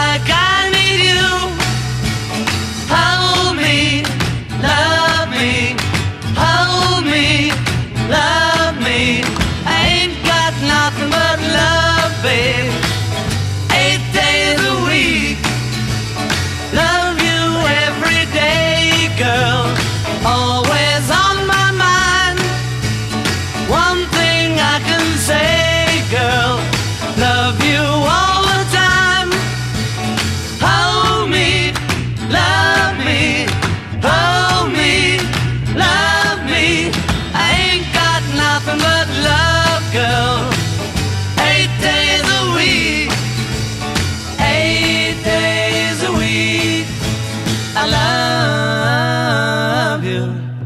like I need you. Hold me, love me, hold me, love me. I ain't got nothing but love, babe. 8 days a week, love you every day, girl. Always on my mind. One thing I can say, girl, love you all the time. Hold me, love me, hold me, love me. I ain't got nothing but love, girl. 8 days a week, 8 days a week, I love you.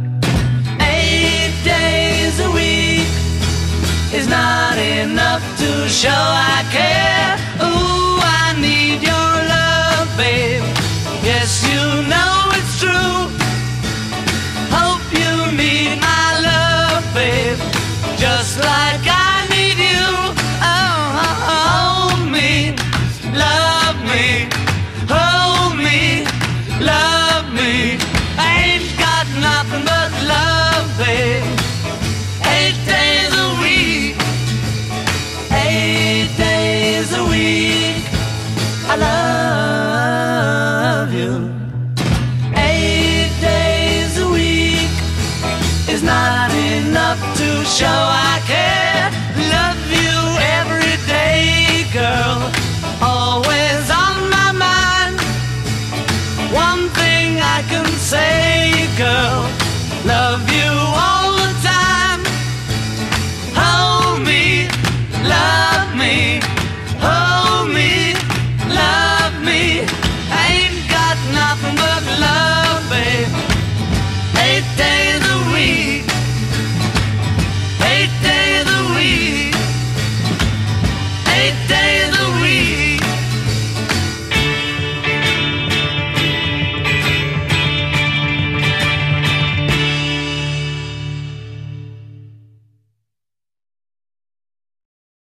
8 days a week is not enough to show I care. Ooh, I need your love, babe. Yes, you know it's true. Hope you need my love, babe, just like I need you. Oh, hold me, love me,